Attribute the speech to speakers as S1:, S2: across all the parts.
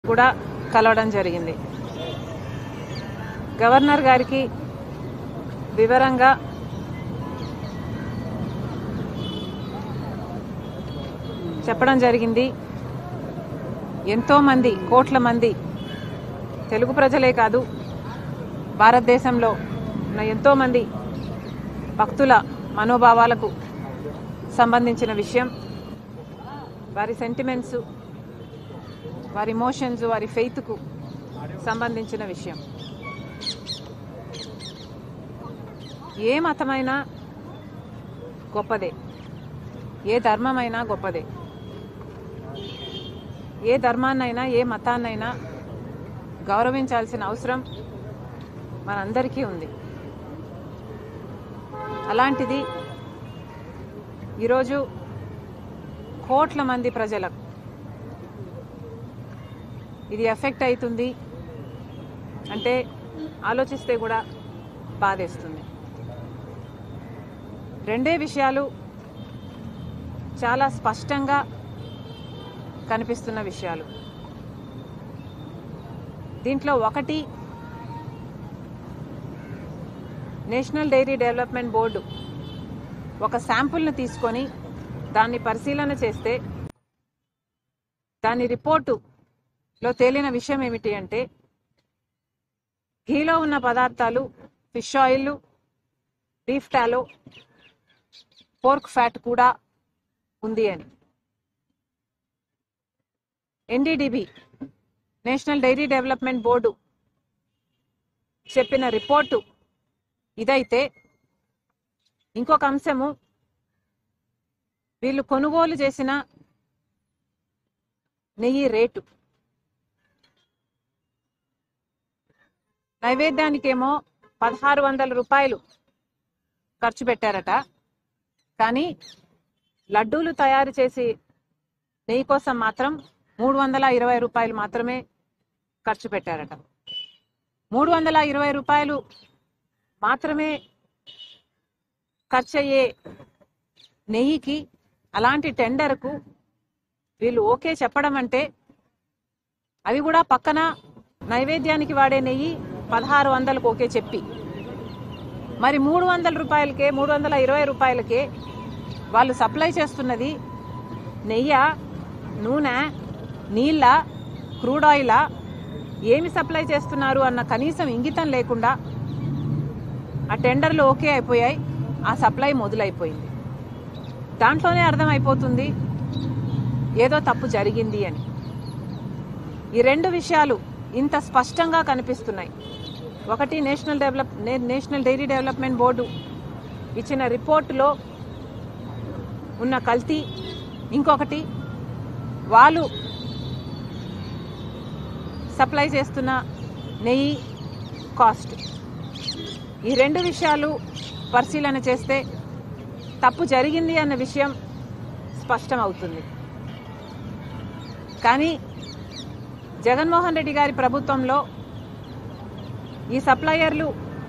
S1: కూడా కలవడం జరిగింది. గవర్నర్ గారికి వివరంగా చెప్పడం జరిగింది. ఎంతో మంది, కోట్ల మంది తెలుగు ప్రజలే కాదు, భారతదేశంలో ఉన్న ఎంతో మంది భక్తుల మనోభావాలకు సంబంధించిన విషయం, వారి సెంటిమెంట్స్, వారి ఇమోషన్స్, వారి ఫెయిత్కు సంబంధించిన విషయం. ఏ మతమైనా గొప్పదే, ఏ ధర్మమైనా గొప్పదే, ఏ ధర్మాన్నైనా ఏ మతాన్నైనా గౌరవించాల్సిన అవసరం మనందరికీ ఉంది. అలాంటిది ఈరోజు కోట్ల మంది ప్రజలకు ఇది ఎఫెక్ట్ అవుతుంది అంటే ఆలోచిస్తే కూడా బాధేస్తుంది. రెండే విషయాలు చాలా స్పష్టంగా కనిపిస్తున్న విషయాలు. దీంట్లో ఒకటి, నేషనల్ డైరీ డెవలప్మెంట్ బోర్డు ఒక శాంపుల్ను తీసుకొని దాన్ని పరిశీలన చేస్తే దాని రిపోర్టులో తేలిన విషయం ఏమిటి అంటే, ఘీలో ఉన్న పదార్థాలు fish oil, beef tallow, pork fat కూడా ఉంది అని. NDDB, national dairy development board చెప్పిన రిపోర్టు ఇదైతే, ఇంకొక అంశము, వీళ్ళు కొనుగోలు చేసిన నెయ్యి రేటు. నైవేద్యానికేమో 1600 రూపాయలు ఖర్చు పెట్టారట, కానీ లడ్డూలు తయారు చేసి నెయ్యి కోసం మాత్రం 320 రూపాయలు మాత్రమే ఖర్చు పెట్టారట. 320 రూపాయలు మాత్రమే ఖర్చు అయ్యే నెయ్యికి, అలాంటి టెండర్కు వీళ్ళు ఓకే చెప్పడం అంటే, అవి కూడా పక్కన నైవేద్యానికి వాడే నెయ్యి 1600కు ఓకే చెప్పి, మరి 300 రూపాయలకే, 320 రూపాయలకే వాళ్ళు సప్లై చేస్తున్నది నెయ్య, నూనె, నీళ్ళ, క్రూడ్ ఆయిలా, ఏమి సప్లై చేస్తున్నారు అన్న కనీసం ఇంగితం లేకుండా ఆ టెండర్లు ఓకే అయిపోయాయి, ఆ సప్లై మొదలైపోయింది. దాంట్లోనే అర్థమైపోతుంది ఏదో తప్పు జరిగింది అని. ఈ రెండు విషయాలు ఇంత స్పష్టంగా కనిపిస్తున్నాయి. ఒకటి, నేషనల్ డైరీ డెవలప్మెంట్ బోర్డు ఇచ్చిన రిపోర్టులో ఉన్న కల్తీ, ఇంకొకటి వాళ్ళు సప్లై చేస్తున్న నెయ్యి కాస్ట్. ఈ రెండు విషయాలు పరిశీలన చేస్తే తప్పు జరిగింది అన్న విషయం స్పష్టం అవుతుంది. కానీ జగన్మోహన్ రెడ్డి గారి ప్రభుత్వంలో ఈ సప్లయర్లు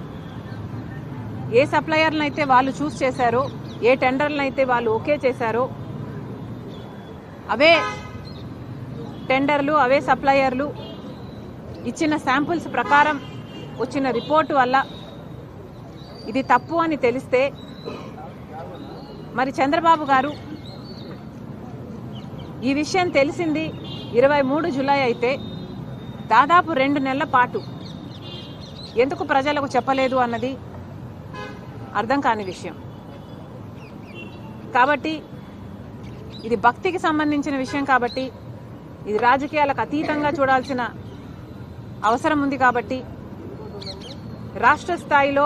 S1: ఏ సప్లయర్లను అయితే వాళ్ళు చూస్ చేశారో, ఏ టెండర్లను అయితే వాళ్ళు ఓకే చేశారో, అవే టెండర్లు, అవే సప్లయర్లు ఇచ్చిన శాంపుల్స్ ప్రకారం వచ్చిన రిపోర్టు వల్ల ఇది తప్పు అని తెలిస్తే, మరి చంద్రబాబు గారు ఈ విషయం తెలిసింది 23 జూలై అయితే దాదాపు 2 నెలల పాటు ఎందుకు ప్రజలకు చెప్పలేదు అన్నది అర్థం కాని విషయం. కాబట్టి ఇది భక్తికి సంబంధించిన విషయం కాబట్టి, ఇది రాజకీయాలకు అతీతంగా చూడాల్సిన అవసరం ఉంది కాబట్టి, రాష్ట్ర స్థాయిలో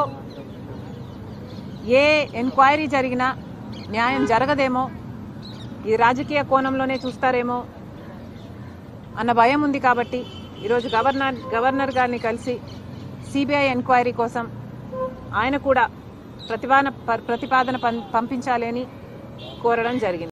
S1: ఏ ఎంక్వైరీ జరిగినా న్యాయం జరగదేమో, ఇది రాజకీయ కోణంలోనే చూస్తారేమో అన్న భయం ఉంది కాబట్టి ఈరోజు గవర్నర్ గారిని కలిసి సిబిఐ ఎంక్వైరీ కోసం ఆయన కూడా ప్రతిపాదన పంపించాలని కోరడం జరిగింది.